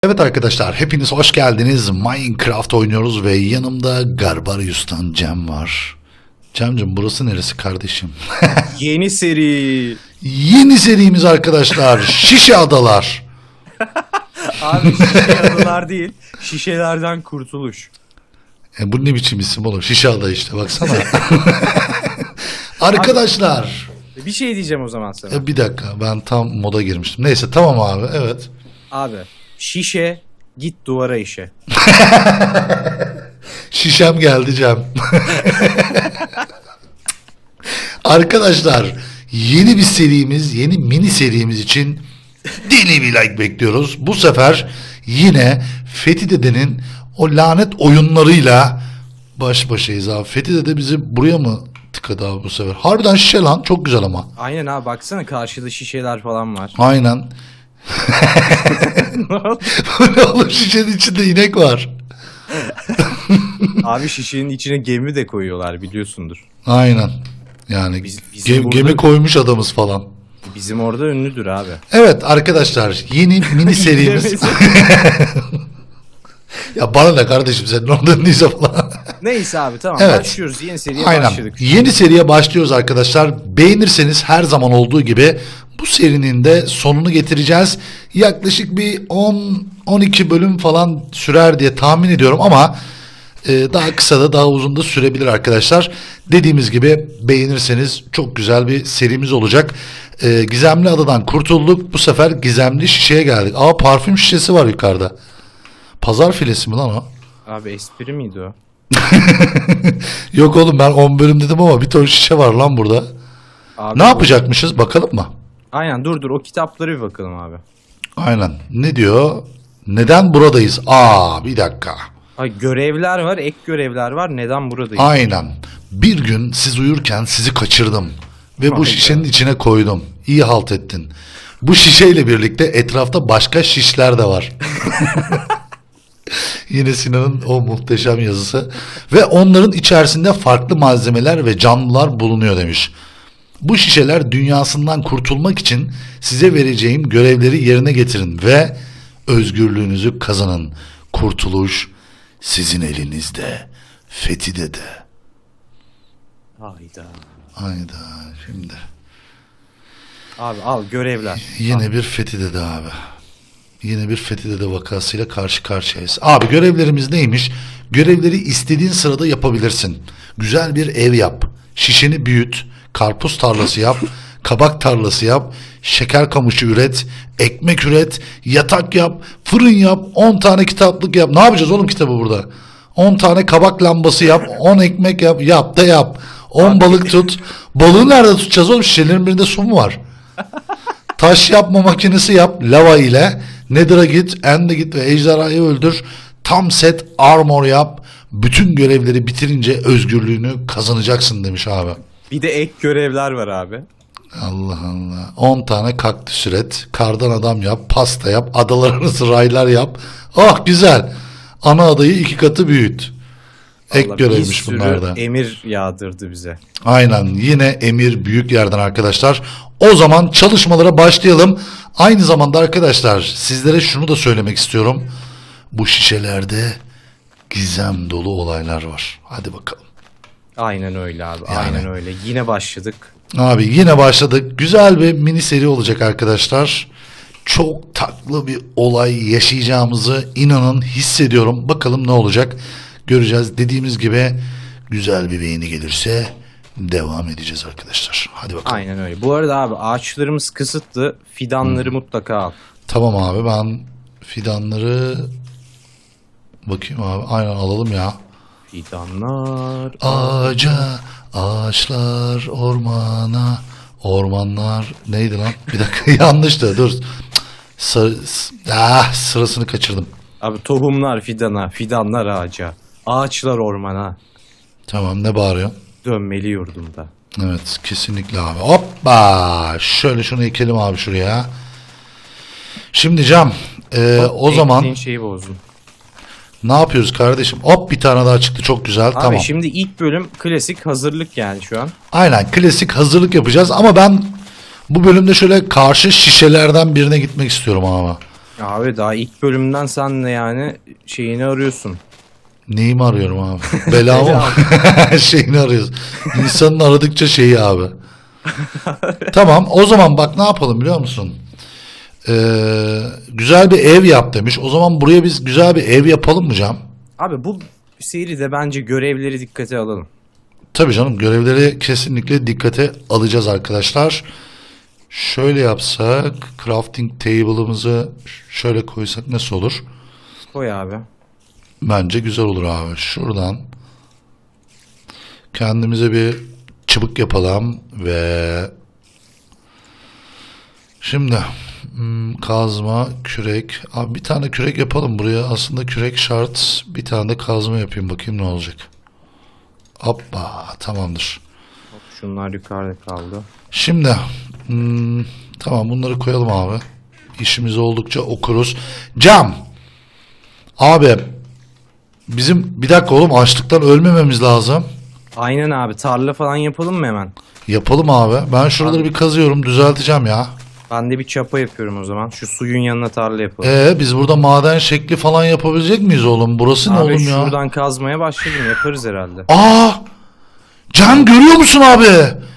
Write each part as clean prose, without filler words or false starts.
Evet arkadaşlar, hepiniz hoş geldiniz. Minecraft oynuyoruz ve yanımda Garbarius'tan Cem var. Cem'cim, burası neresi kardeşim? Yeni seri. Yeni serimiz arkadaşlar. Şişe Adalar. Abi şişe adalar değil. Şişelerden kurtuluş. Bu ne biçim isim oğlum? Şişe Ada işte, baksana. Arkadaşlar. Bir şey diyeceğim o zaman sana. Bir dakika, ben tam moda girmiştim. Neyse, tamam abi, evet. Abi şişe git duvara işe. Şişem geldi Cem. Arkadaşlar, yeni bir serimiz, yeni mini serimiz için deli bir like bekliyoruz. Bu sefer yine Fethi Dede'nin o lanet oyunlarıyla baş başayız abi. Fethi Dede bizi buraya mı tıkadı abi bu sefer? Harbiden şişe lan, çok güzel ama. Aynen abi, baksana karşıda şişeler falan var. Aynen. Ne olur, şişenin içinde inek var. Abi şişenin içine gemi de koyuyorlar, biliyorsundur. Aynen. Yani bizim gemi koymuş adamız falan. Bizim orada ünlüdür abi. Evet arkadaşlar, yeni mini serimiz. Ya bana ne kardeşim, senin oradan neyse falan. Neyse abi, tamam, Evet. Başlıyoruz. Yeni seriye Aynen. başladık. Yeni seriye başlıyoruz arkadaşlar. Beğenirseniz her zaman olduğu gibi bu serinin de sonunu getireceğiz. Yaklaşık bir 10-12 bölüm falan sürer diye tahmin ediyorum ama daha kısa da daha uzun da sürebilir arkadaşlar. Dediğimiz gibi beğenirseniz çok güzel bir serimiz olacak. Gizemli Adadan kurtulduk. Bu sefer gizemli şişeye geldik. Aa, parfüm şişesi var yukarıda. Pazar filesi mi lan o? Abi espri miydi o? Yok oğlum, ben 10 bölüm dedim ama bir ton şişe var lan burada. Abi, Ne yapacakmışız, bakalım mı? Aynen, dur o kitapları bir bakalım abi. Aynen. Ne diyor? Neden buradayız? Bir dakika. Ay, görevler var, ek görevler var. Neden buradayız? Aynen. Bir gün siz uyurken sizi kaçırdım. Ve bu Hayda. şişenin içine koydum. İyi halt ettin. Bu şişeyle birlikte etrafta başka şişler de var. Yine Sinan'ın o muhteşem yazısı. Ve onların içerisinde farklı malzemeler ve canlılar bulunuyor demiş. Bu şişeler dünyasından kurtulmak için size vereceğim görevleri yerine getirin ve özgürlüğünüzü kazanın. Kurtuluş sizin elinizde. Fethi Dede. Hayda. Hayda şimdi. Abi al görevler. Yine bir Fethi Dede abi. Yine bir Fethi Dede vakasıyla karşı karşıyayız. Abi görevlerimiz neymiş? Görevleri istediğin sırada yapabilirsin. Güzel bir ev yap. Şişeni büyüt. Karpuz tarlası yap. Kabak tarlası yap. Şeker kamışı üret. Ekmek üret. Yatak yap. Fırın yap. 10 tane kitaplık yap. Ne yapacağız oğlum kitabı burada? 10 tane kabak lambası yap. 10 ekmek yap. Yap da yap. 10 balık tut. Balığı nerede tutacağız oğlum? Şişelerin birinde su mu var? Taş yapma makinesi yap lava ile. Nether'a git, End'e git ve ejderhayı öldür. Tam set armor yap. Bütün görevleri bitirince özgürlüğünü kazanacaksın demiş abi. Bir de ek görevler var abi. Allah Allah. 10 tane kaktüs üret. Kardan adam yap. Pasta yap. Adalar arası raylar yap. Ah güzel. Ana adayı 2 katı büyüt. Ek Vallahi görevmiş bir bunlar da. sürü emir yağdırdı bize. Aynen, yine emir büyük yerden arkadaşlar. O zaman çalışmalara başlayalım. Aynı zamanda arkadaşlar sizlere şunu da söylemek istiyorum. Bu şişelerde gizem dolu olaylar var. Hadi bakalım. Aynen öyle abi. Yani. Aynen öyle. Yine başladık. Abi yine başladık. Güzel bir mini seri olacak arkadaşlar. Çok tatlı bir olay yaşayacağımızı inanın hissediyorum. Bakalım ne olacak göreceğiz. Dediğimiz gibi güzel bir beğeni gelirse devam edeceğiz arkadaşlar. Hadi bakalım. Aynen öyle. Bu arada abi ağaçlarımız kısıtlı. Fidanları mutlaka al. Tamam abi, ben fidanları bakayım abi. Aynen, alalım ya. Fidanlar. Ağaca, ağaçlar, ormana, ormanlar. Neydi lan? Bir dakika, yanlıştı. Dur. Sırasını kaçırdım. Abi tohumlar fidana, fidanlar ağaca, ağaçlar ormana, Tamam, ne bağırıyorsun? dönmeli yurdumda. Evet, kesinlikle abi. Hoppa! Şöyle şunu ekelim abi şuraya. Şimdi Cam, o zaman Ektiğin şeyi bozdun. ne yapıyoruz kardeşim? Hop, bir tane daha çıktı, çok güzel. Abi Tamam. şimdi ilk bölüm klasik hazırlık yani şu an. Aynen, klasik hazırlık yapacağız ama ben bu bölümde şöyle karşı şişelerden birine gitmek istiyorum ama. Abi daha ilk bölümden sen de yani şeyini arıyorsun. Neyi mi arıyorum abi? Belamı mı? Şeyini arıyoruz. İnsanın aradıkça şeyi abi. Tamam, o zaman bak ne yapalım biliyor musun? Güzel bir ev yap demiş. O zaman buraya biz güzel bir ev yapalım mı Cam? Abi bu seride bence görevleri dikkate alalım. Tabii canım, görevleri kesinlikle dikkate alacağız arkadaşlar. Şöyle yapsak, crafting table'ımızı şöyle koysak nasıl olur? Koy abi. Bence güzel olur abi. Şuradan kendimize bir çubuk yapalım ve şimdi kazma, kürek. Abi bir tane kürek yapalım buraya. Aslında kürek şart. Bir tane de kazma yapayım, bakayım ne olacak. Hoppa, tamamdır. Şunlar yukarıda kaldı. Şimdi tamam, bunları koyalım abi. İşimiz oldukça okuruz. Cam. Abi bizim bir dakika oğlum, açlıktan ölmememiz lazım. Aynen abi, tarla falan yapalım mı hemen? Yapalım abi. Ben şuraları bir kazıyorum, düzelteceğim ya. Ben de bir çapa yapıyorum o zaman. Şu suyun yanına tarla yapalım. Biz burada maden şekli falan yapabilecek miyiz oğlum? Burası ne Abi oğlum ya? şuradan kazmaya başladım, yaparız herhalde. Can görüyor musun abi?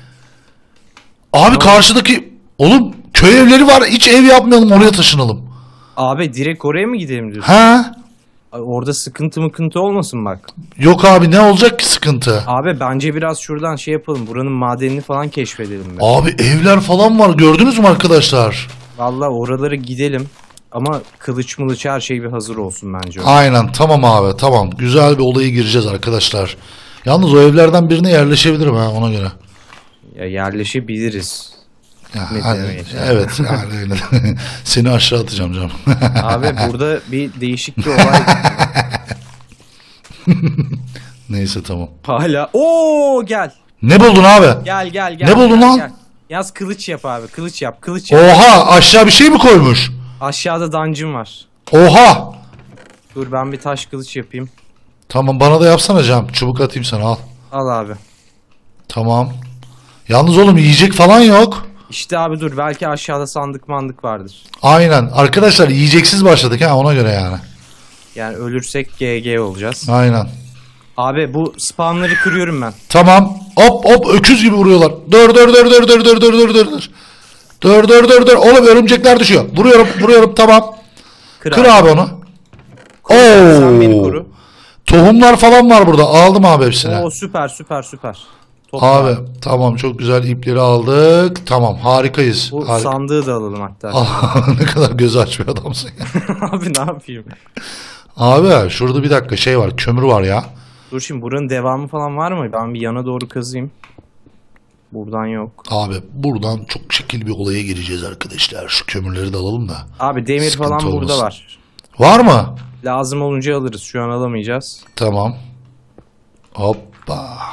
Abi karşıdaki oğlum köy evleri var. Hiç ev yapmayalım, oraya taşınalım. Abi direkt oraya mı gidelim diyorsun? Ha? Orada sıkıntı olmasın bak. Yok abi, ne olacak ki sıkıntı? Abi bence biraz şuradan şey yapalım. Buranın madenini falan keşfedelim. Abi evler falan var, gördünüz mü arkadaşlar? Vallahi oralara gidelim. Ama kılıç mılıç her şey bir hazır olsun bence. Aynen, tamam abi, tamam. Güzel bir olaya gireceğiz arkadaşlar. Yalnız o evlerden birine yerleşebilirim ha, ona göre. Ya yerleşebiliriz. Ya, Ne hani, demek ya? evet yani öyle. Seni aşağı atacağım canım. Abi burada bir değişik bir olay. Neyse, tamam. Hala. Oo gel. Ne buldun abi? Gel. Ne buldun lan? Gel. Yaz kılıç yap abi. Kılıç yap. Kılıç yap. Oha, aşağı bir şey mi koymuş? Aşağıda dungeon var. Oha. Dur ben bir taş kılıç yapayım. Tamam, bana da yapsana Cam. Çubuk atayım sana, al. Al abi. Tamam. Yalnız oğlum yiyecek falan yok. İşte abi dur, belki aşağıda sandık mandık vardır. Aynen. Arkadaşlar yiyeceksiz başladık ha, ona göre yani. Yani ölürsek GG olacağız. Aynen. Abi bu spawnları kırıyorum ben. Tamam. Hop öküz gibi vuruyorlar. Dur. Dur. Oğlum örümcekler düşüyor. Vuruyorum tamam. Kır abi onu. Sen beni Oo. koru. Tohumlar falan var burada. Aldım abi hepsini. Oo süper. Topla. Abi tamam, çok güzel, ipleri aldık. Tamam, harikayız. Bu sandığı da alalım hatta. Ne kadar gözü açmıyor adamsın ya. Abi ne yapayım? Abi şurada bir dakika şey var, kömür var ya. Dur şimdi, buranın devamı falan var mı? Ben bir yana doğru kazayım. Buradan yok. Abi buradan çok şekil bir olaya gireceğiz arkadaşlar. Şu kömürleri de alalım da. Abi demir Sıkıntı falan burada olmasın. var. Var mı? Lazım olunca alırız. Şu an alamayacağız. Tamam. Hoppa.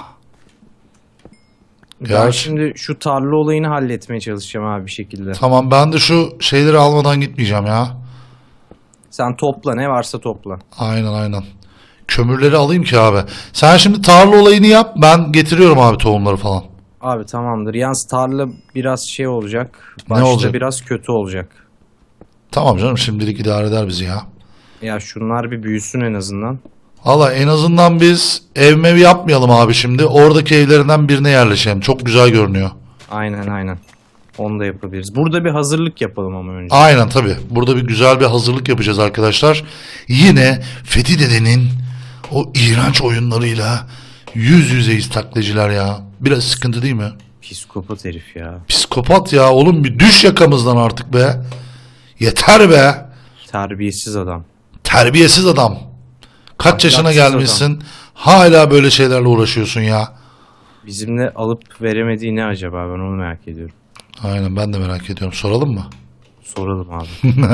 Ben Gerçi- şimdi şu tarla olayını halletmeye çalışacağım abi bir şekilde. Tamam, ben de şu şeyleri almadan gitmeyeceğim ya. Sen topla, ne varsa topla. Aynen. Kömürleri alayım ki abi. Sen şimdi tarla olayını yap. Ben getiriyorum abi tohumları falan. Abi tamamdır. Yalnız tarla biraz şey olacak. Ne Başta olacak? biraz kötü olacak. Tamam canım, şimdilik idare eder bizi ya. Ya şunlar bir büyüsün en azından. Valla en azından biz ev mev yapmayalım abi şimdi. Oradaki evlerinden birine yerleşelim. Çok güzel görünüyor. Aynen. Onu da yapabiliriz. Burada bir hazırlık yapalım ama önce. Aynen tabii. Burada bir güzel bir hazırlık yapacağız arkadaşlar. Yine Fethi Dede'nin o iğrenç oyunlarıyla yüz yüzeyiz taklacılar ya. Biraz sıkıntı değil mi? Psikopat herif ya. Psikopat ya oğlum, bir düş yakamızdan artık be. Yeter be. Terbiyesiz adam. Terbiyesiz adam. Kaç yaşına Ahlaksız gelmişsin, hala böyle şeylerle uğraşıyorsun ya. Bizimle alıp veremediği ne acaba, ben onu merak ediyorum. Aynen, ben de merak ediyorum. Soralım mı? Soralım abi.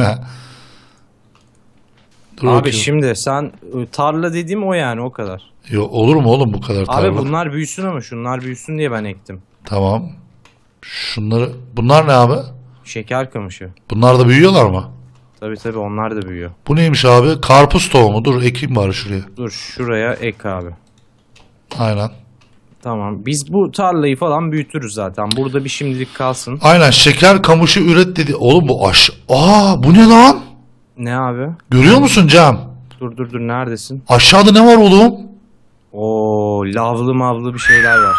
Dur Abi bakayım. şimdi sen tarla dediğim o yani, o kadar. Olur mu oğlum bu kadar Abi tarla? bunlar büyüsün ama şunlar büyüsün diye ben ektim. Tamam. Bunlar ne abi? Şeker kamışı. Bunlar da büyüyorlar mı? Tabii onlar da büyüyor. Bu neymiş abi? Karpuz tohumu. Dur ekeyim bari şuraya. Dur şuraya ek abi. Aynen. Tamam, biz bu tarlayı falan büyütürüz zaten. Burada bir şimdilik kalsın. Aynen, şeker kamışı üret dedi. Oğlum bu bu ne lan? Ne abi? Görüyor musun Cem? Dur neredesin? Aşağıda ne var oğlum? Oo, lavlı mavlı bir şeyler var.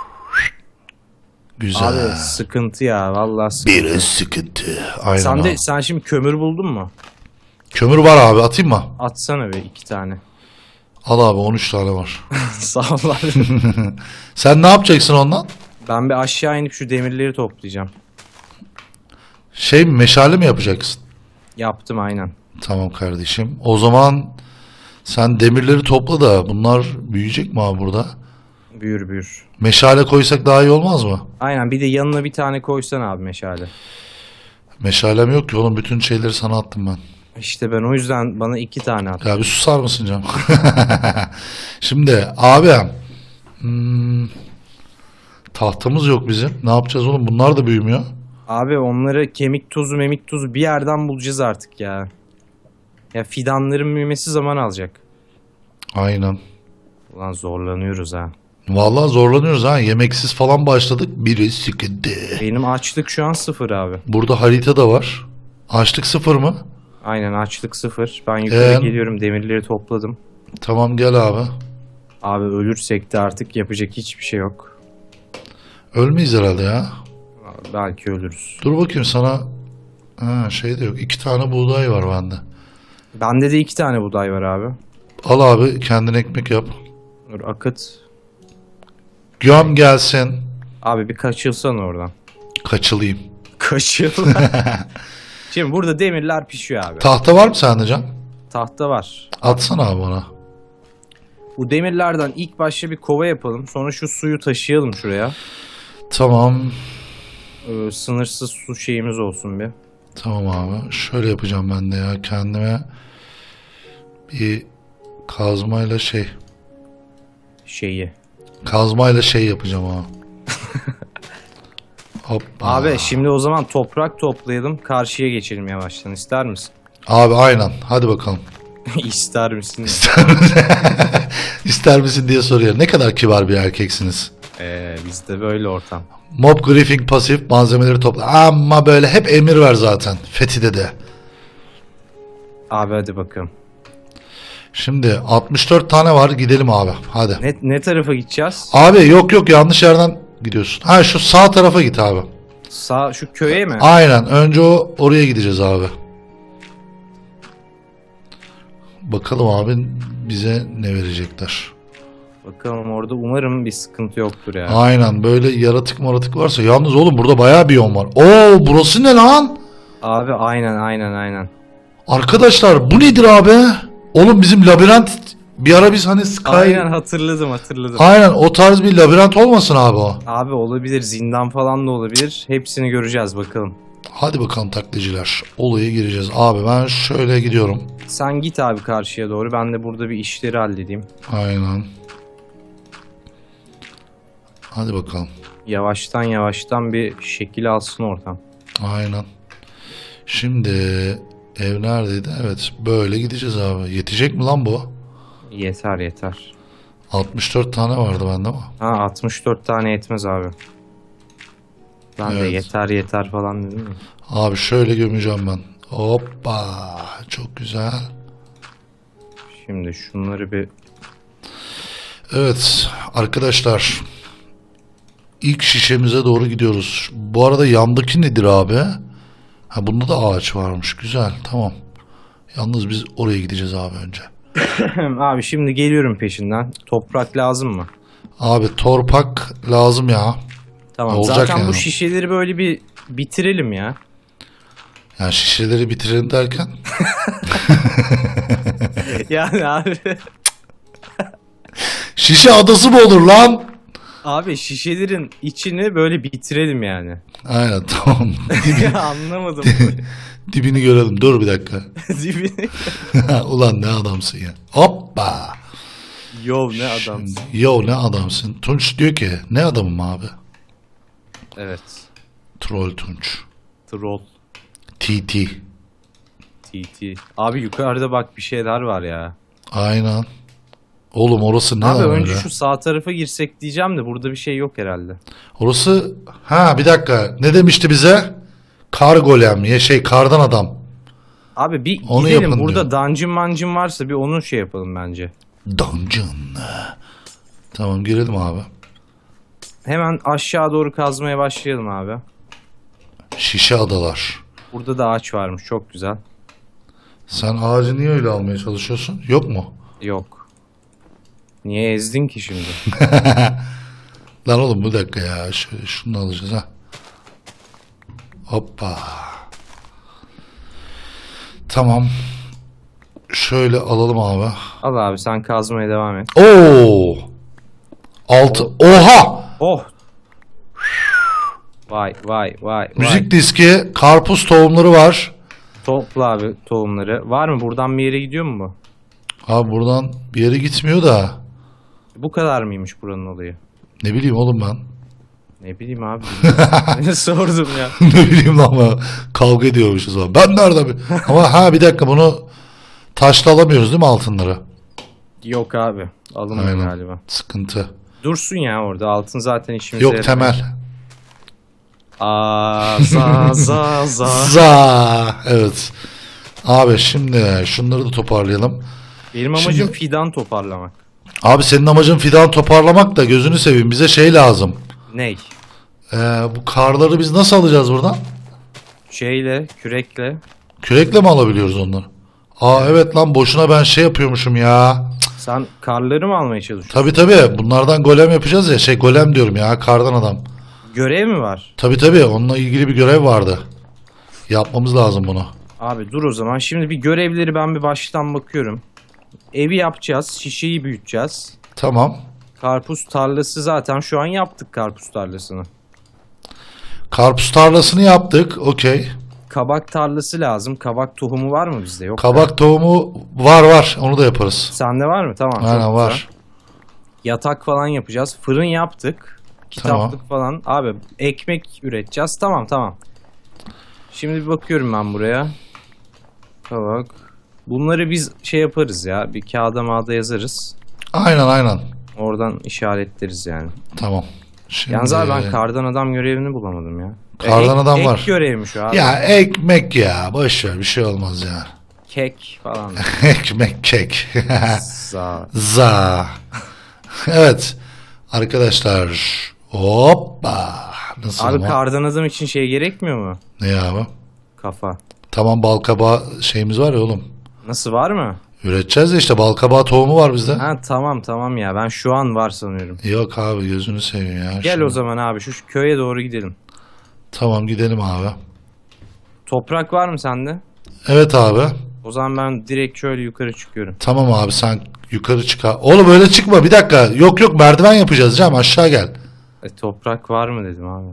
Güzel. Abi sıkıntı ya, vallahi sıkıntı. Bir sıkıntı. Aynen abi. Sen şimdi kömür buldun mu? Kömür var abi, atayım mı? Atsana be 2 tane. Al abi, 13 tane var. Sağ ol abi. Sen ne yapacaksın ondan? Ben bir aşağı inip şu demirleri toplayacağım. Şey mi, meşale mi yapacaksın? Yaptım aynen. Tamam kardeşim. O zaman sen demirleri topla da bunlar büyüyecek mi abi burada? Büyür. Meşale koysak daha iyi olmaz mı? Aynen, bir de yanına bir tane koysan abi meşale. Meşalem yok ki oğlum, bütün şeyleri sana attım ben. İşte ben o yüzden bana 2 tane at. Ya bir susar mısın canım? Şimdi abi tahtamız yok bizim. Ne yapacağız oğlum? Bunlar da büyümüyor. Abi onları kemik tuzu bir yerden bulacağız artık ya. Ya fidanların büyümesi zaman alacak. Aynen. Ulan zorlanıyoruz ha. Vallahi zorlanıyoruz ha. Yemeksiz falan başladık. Biri sıkıntı. Benim açlık şu an 0 abi. Burada harita da var. Açlık 0 mı? Aynen, açlık 0. Ben yukarı geliyorum, demirleri topladım. Tamam gel abi. Abi ölürsek de artık yapacak hiçbir şey yok. Ölmeyiz herhalde ya. Belki ölürüz. Dur bakayım sana. Ha, şey de yok. 2 tane buğday var bende. Bende de 2 tane buğday var abi. Al abi, kendin ekmek yap. Dur akıt. Göm gelsin. Abi bir kaçılsan oradan. Kaçılayım. Kaçıl. Şimdi burada demirler pişiyor abi. Tahta var mı sende Can? Tahta var. Atsana abi bana. Bu demirlerden ilk başta bir kova yapalım. Sonra şu suyu taşıyalım şuraya. Tamam. Sınırsız su şeyimiz olsun bir. Tamam abi. Şöyle yapacağım ben de ya. Kendime bir kazmayla Kazmayla yapacağım abi. Hoppa. Abi şimdi o zaman toprak toplayalım. Karşıya geçelim yavaştan. İster misin? Abi aynen. Hadi bakalım. İster misin? İster misin diye soruyor. Ne kadar kibar bir erkeksiniz. Bizde böyle ortam. Mob griefing pasif, malzemeleri topla. Ama böyle hep emir ver zaten. Fethi'de de. Abi hadi bakalım. Şimdi 64 tane var, gidelim abi. Hadi. Ne tarafa gideceğiz? Abi yok yanlış yerden gidiyorsun. Ha, şu sağ tarafa git abi. Sağ, şu köye mi? Aynen, önce oraya gideceğiz abi. Bakalım abi bize ne verecekler. Bakalım orada, umarım bir sıkıntı yoktur ya. Aynen, böyle yaratık varsa. Yalnız oğlum burada bayağı biyom var. Oo, burası ne lan? Abi aynen. Arkadaşlar bu nedir abi? Oğlum bizim labirent bir ara biz hani Aynen hatırladım. Aynen o tarz bir labirent olmasın abi o? Abi olabilir, zindan falan da olabilir. Hepsini göreceğiz bakalım. Hadi bakalım taklitçiler. Olaya gireceğiz. Abi ben şöyle gidiyorum. Sen git abi karşıya doğru. Ben de burada bir işleri halledeyim. Aynen. Hadi bakalım. Yavaştan bir şekil alsın ortam. Aynen. Şimdi ev neredeydi? Evet, böyle gideceğiz abi. Yetecek mi lan bu? Yeter. 64 tane vardı bende ama. Ha, 64 tane yetmez abi. Ben de yeter falan dedim mi? Abi şöyle gömeceğim ben. Hoppa. Çok güzel. Şimdi şunları bir... Evet arkadaşlar. İlk şişemize doğru gidiyoruz. Bu arada yandaki nedir abi? Ha, bunda da ağaç varmış. Güzel, tamam. Yalnız biz oraya gideceğiz abi önce. Abi şimdi geliyorum peşinden. Toprak lazım mı? Abi torpak lazım ya. Tamam. Olacak zaten yani. Bu şişeleri böyle bir bitirelim ya. Yani şişeleri bitirelim derken. Yani abi. Şişe adası mı olur lan? Abi şişelerin içini böyle bitirelim yani. Aynen, tamam. Anlamadım. Dibini görelim. Dur bir dakika. Dibini. Ulan ne adamsın ya. Hoppa. Ne adamsın. Ne adamsın. Tunç diyor ki ne adamım abi? Evet. Troll Tunç. Troll. TT. Abi yukarıda bak bir şeyler var ya. Aynen. Oğlum orası ne abi lan önce öyle? şu sağ tarafa girsek diyeceğim de burada bir şey yok herhalde. Orası, ha bir dakika, ne demişti bize? Kar golem ya, kardan adam. Abi bir Onu gidelim, yapın burada diyor. dungeon mancın varsa bir onun şey yapalım bence. Dungeon. Tamam girelim abi. Hemen aşağı doğru kazmaya başlayalım abi. Şişe adalar. Burada da ağaç varmış, çok güzel. Sen ağacı niye öyle almaya çalışıyorsun? Yok mu? Yok. Niye ezdin ki şimdi? Lan oğlum bir dakika ya. Şöyle şunu alacağız ha. Hoppa. Tamam. Şöyle alalım abi. Al abi, sen kazmaya devam et. Oo! Altı. Oha! Oh! Vay vay vay. Müzik diski, karpuz tohumları var. Topla abi tohumları. Var mı? Buradan bir yere gidiyor mu bu? Abi buradan bir yere gitmiyor da. Bu kadar mıymış buranın olayı? Ne bileyim oğlum ben. Ne bileyim abi. bilmiyorum. Sordum ya. Ne bileyim lan ben. Kavga ediyormuşuz ama. Ben nerede? Ama ha bir dakika bunu taşla alamıyoruz değil mi altınları? Yok abi. Alınmıyor Aynen. galiba. Sıkıntı. Dursun ya orada. Altın zaten işimize Yok yarar. temel. Za. Za. Evet. Abi şimdi şunları da toparlayalım. Benim amacım Şimdi- fidan toparlamak. Abi senin amacın fidan toparlamak da gözünü seveyim. Bize şey lazım. Ney? Bu karları biz nasıl alacağız buradan? Şeyle, kürekle. Kürekle mi alabiliyoruz onları? Aa evet lan boşuna ben şey yapıyormuşum ya. Sen karları mı almaya çalışıyorsun? Tabii bunlardan golem yapacağız ya. Şey golem diyorum ya kardan adam. Görev mi var? Tabii onunla ilgili bir görev vardı. Yapmamız lazım bunu. Abi dur o zaman. Şimdi bir görevleri ben bir baştan bakıyorum. Evi yapacağız. Şişeyi büyüteceğiz. Tamam. Karpuz tarlası zaten şu an yaptık, karpuz tarlasını. Karpuz tarlasını yaptık. Okey. Kabak tarlası lazım. Kabak tohumu var mı bizde? Yok. Kabak tohumu var. Onu da yaparız. Sende var mı? Tamam. çok Aynen güzel. var. Yatak falan yapacağız. Fırın yaptık. Kitaplık falan. Abi ekmek üreteceğiz. Tamam. Şimdi bir bakıyorum ben buraya. Kabak. Bunları biz şey yaparız ya. Bir kağıda mağda yazarız. Aynen. Oradan işaretleriz yani. Tamam. Şimdi... Yalnız abi ben kardan adam görevini bulamadım ya. Kardan adam var. Ek görevmiş o abi. Ya ekmek ya. Boş ver bir şey olmaz ya. Kek falan. Ekmek kek. Za. Za. Evet. Arkadaşlar. Hoppa. Nasıl Abi ama? kardan adam için şey gerekmiyor mu? Ne ya abi? Kafa. Tamam balkabağı şeyimiz var ya oğlum. Nasıl, var mı? Üreteceğiz de işte balkabağı tohumu var bizde. Ha tamam ya, ben şu an var sanıyorum. Yok abi gözünü seveyim ya. Gel Şimdi. o zaman abi şu köye doğru gidelim. Tamam gidelim abi. Toprak var mı sende? Evet abi. O zaman ben direkt şöyle yukarı çıkıyorum. Tamam abi sen yukarı çık. Oğlum öyle çıkma bir dakika. Yok merdiven yapacağız Cem aşağı gel. Toprak var mı dedim abi.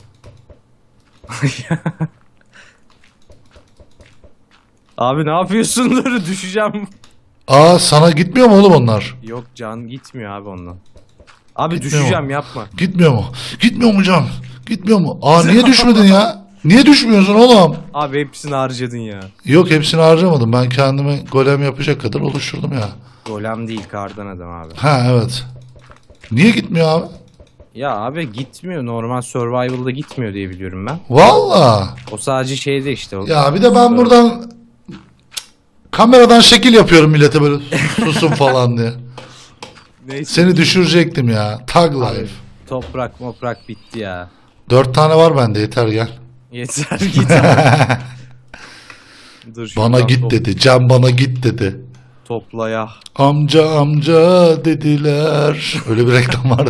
Abi ne yapıyorsun? Dur düşeceğim. Aa sana gitmiyor mu oğlum onlar? Yok, can gitmiyor abi ondan. Abi Gitmiyor düşeceğim, mu? yapma. Gitmiyor mu? Gitmiyor mu Can? Gitmiyor mu? Aa niye düşmedin ya? Niye düşmüyorsun oğlum? Abi hepsini harcadın ya. Yok hepsini harcamadım. Ben kendime golem yapacak kadar oluşturdum ya. Golem değil, kardan adam abi. Ha evet. Niye gitmiyor abi? Ya abi gitmiyor, normal survival'da gitmiyor diye biliyorum ben. Valla. O sadece şeyde işte. Ya bir de ben buradan kameradan şekil yapıyorum millete böyle susun falan diye. Neyse. Seni düşürecektim ya. Tag Abi, life. toprak bitti ya. 4 tane var bende yeter gel. Yeter git abi. Dur, Bana şuradan git dedi. Can bana git dedi. Topla ya. Amca dediler. Öyle bir reklam vardı.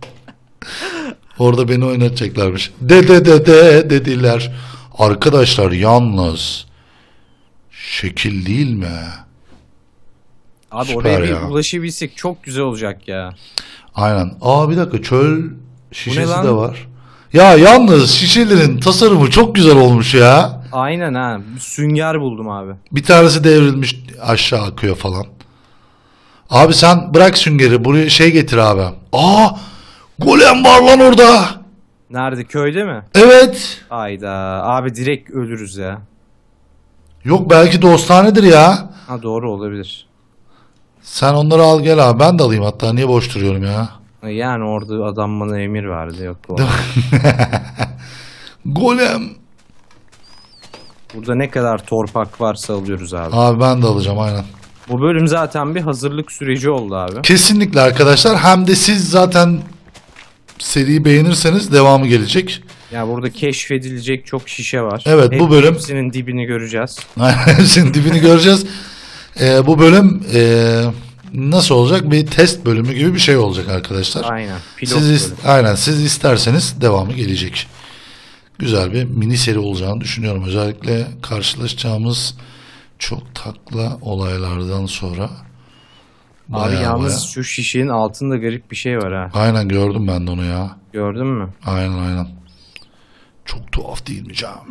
Orada beni oynatacaklarmış. De dediler. Arkadaşlar yalnız şekil değil mi? Abi Süper oraya bir ya. ulaşabilsek çok güzel olacak ya. Aynen. Aa bir dakika çöl şişesi lan? de var. Ya yalnız şişelerin tasarımı çok güzel olmuş ya. Aynen ha. Sünger buldum abi. Bir tanesi devrilmiş aşağı akıyor falan. Abi sen bırak süngeri buraya şey getir abi. Aa golem var lan orada. Nerede? Köyde mi? Evet. Hayda. Abi direkt ölürüz ya. Yok belki dostanedir ya. Ha doğru, olabilir. Sen onları al gel abi. Ben de alayım hatta. Niye boş duruyorum ya? Yani orada adam bana emir verdi. Yok o. Golem. Burada ne kadar torpak varsa alıyoruz abi. Abi ben de alacağım aynen. Bu bölüm zaten bir hazırlık süreci oldu abi. Kesinlikle arkadaşlar. Hem de siz zaten seriyi beğenirseniz devamı gelecek. Ya burada keşfedilecek çok şişe var. Evet, bu bölüm... Hepsinin dibini göreceğiz. Hepsinin dibini göreceğiz. Bu bölüm nasıl olacak? Bir test bölümü gibi bir şey olacak arkadaşlar. Aynen. Pilot bölüm. Aynen. Siz isterseniz devamı gelecek. Güzel bir mini seri olacağını düşünüyorum. Özellikle karşılaşacağımız çok takla olaylardan sonra. Abi yalnız şu şişenin altında garip bir şey var ha. Aynen gördüm ben de onu ya. Gördün mü? Aynen. Çok tuhaf değil mi canım?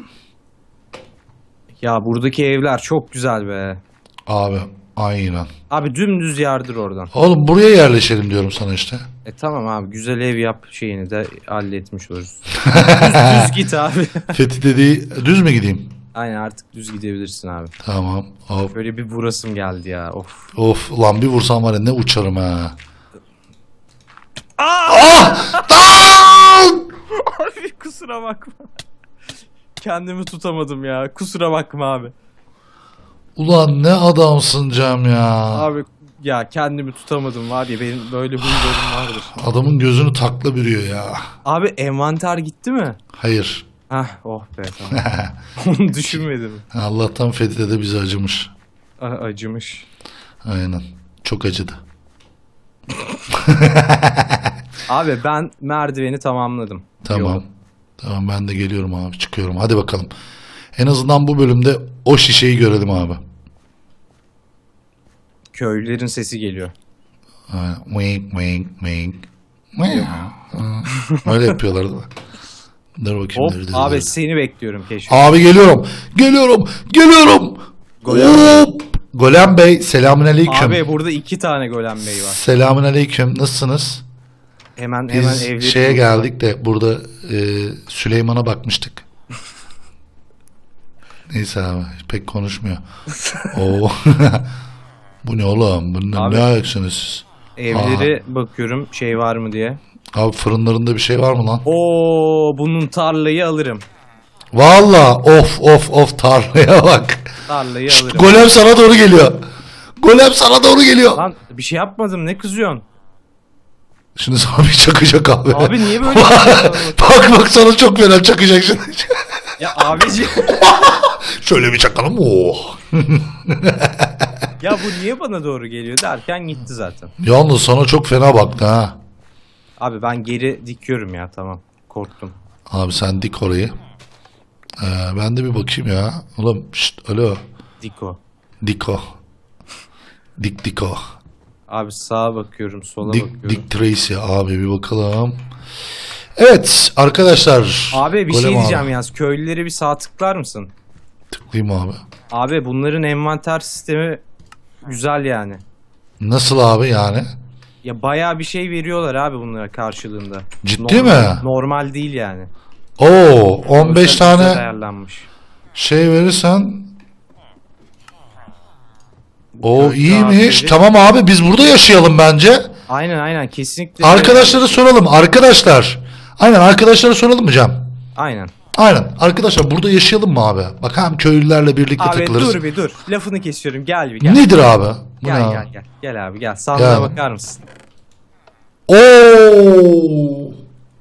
Ya buradaki evler çok güzel be. Abi aynen. Abi dümdüz yardır oradan. Oğlum buraya yerleşelim diyorum sana işte. Tamam abi, güzel ev yap şeyini de halletmiş oluruz. düz git abi. Fethi dediği düz mü gideyim? Aynen, artık düz gidebilirsin abi. Tamam. Hop. Böyle bir vurasım geldi ya. Of. Of ulan bir vursam var ya ne uçarım ha. Abi kusura bakma. Kendimi tutamadım ya. Kusura bakma abi. Ulan ne adamsın Cem ya. Abi ya kendimi tutamadım var ya, benim böyle huylarım vardır. Adamın gözünü takla bürüyor ya. Abi envanter gitti mi? Hayır. Hah, oh be, tamam. Onu düşünmedim. Allah'tan Fethi de bize acımış. Acımış. Aynen. Çok acıdı. Abi ben merdiveni tamamladım. Tamam. Yolu. Tamam ben de geliyorum abi. Çıkıyorum. Hadi bakalım. En azından bu bölümde o şişeyi görelim abi. Köylülerin sesi geliyor. Wink wink wink. Öyle yapıyorlar değil mi? Dur bakayım. Hop abi seni bekliyorum keşke. Abi geliyorum. Golem. Hop. Golem Bey selamünaleyküm. Abi burada 2 tane Golem Bey var. Selamünaleyküm. Nasılsınız? Hemen Biz evleri şeye geldik de burada Süleyman'a bakmıştık. Neyse abi pek konuşmuyor. Oo. Bu ne oğlum? Bundan ne ayaksınız siz? Evleri bakıyorum şey var mı diye. Abi fırınlarında bir şey var mı lan? Oo, bunun tarlayı alırım. Valla of tarlaya bak. Tarlayı alırım. Golem sana doğru geliyor. Lan bir şey yapmadım, ne kızıyorsun? Şimdi sana bir çakacak abi. Abi niye böyle? bak sana çok fena çakacak şimdi. Ya abici. Şöyle bir çakalım. Oh. Ya bu niye bana doğru geliyor derken gitti zaten. Yalnız sana çok fena baktı ha. Abi ben geri dikiyorum ya, tamam. Korktum. Abi sen dik orayı. Ben de bir bakayım ya. Oğlum şşt alo. Diko. Diko. Diko. Abi sağa bakıyorum, sola bakıyorum. Dick Tracy abi bir bakalım. Evet arkadaşlar. Abi bir şey Golem diyeceğim abi. yalnız. Köylüleri bir sağ tıklar mısın? Tıklayayım abi. Abi bunların envanter sistemi güzel yani. Nasıl abi yani? Ya bayağı bir şey veriyorlar abi bunlara karşılığında. Ciddi mi? Normal değil yani. Oo 15 Güzel tane ayarlanmış. şey verirsen. O Köylü iyiymiş. abi. Tamam abi biz burada yaşayalım bence. Aynen kesinlikle. Arkadaşlara soralım. Arkadaşlar. Aynen arkadaşlara soralım mı Cem? Aynen. Aynen. Arkadaşlar burada yaşayalım mı abi? Bak hem köylülerle birlikte Abi takılırız. dur. Lafını kesiyorum. Gel bir gel. Nedir abi? Bu ne abi? Gel. Gel abi gel. Sandığa Gel. bakar mısın? Oo!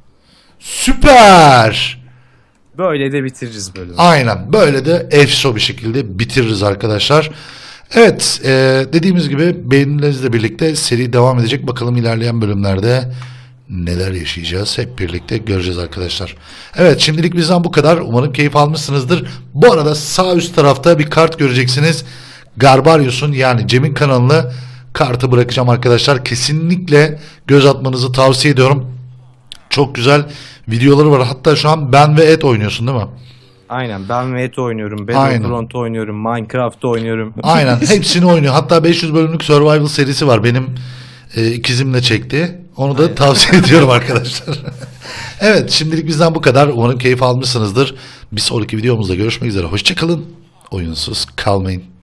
Süper. Böyle de bitiririz bölümü. Aynen. Böyle de efso bir şekilde bitiririz arkadaşlar. Evet. Dediğimiz gibi beğenilerinizle birlikte seri devam edecek. Bakalım ilerleyen bölümlerde neler yaşayacağız. Hep birlikte göreceğiz arkadaşlar. Evet. Şimdilik bizden bu kadar. Umarım keyif almışsınızdır. Bu arada sağ üst tarafta bir kart göreceksiniz. Garbarius'un yani Cem'in kanalını kartı bırakacağım arkadaşlar. Kesinlikle göz atmanızı tavsiye ediyorum. Çok güzel videoları var. Hatta şu an Ben ve Ed oynuyorsun değil mi? Aynen, ben Veto oynuyorum, Aynen. Battlefront oynuyorum, Minecraft oynuyorum. Aynen hepsini oynuyor. Hatta 500 bölümlük Survival serisi var. Benim ikizimle çekti. Onu da tavsiye ediyorum arkadaşlar. Evet şimdilik bizden bu kadar. Umarım keyif almışsınızdır. Bir sonraki videomuzda görüşmek üzere. Hoşçakalın. Oyunsuz kalmayın.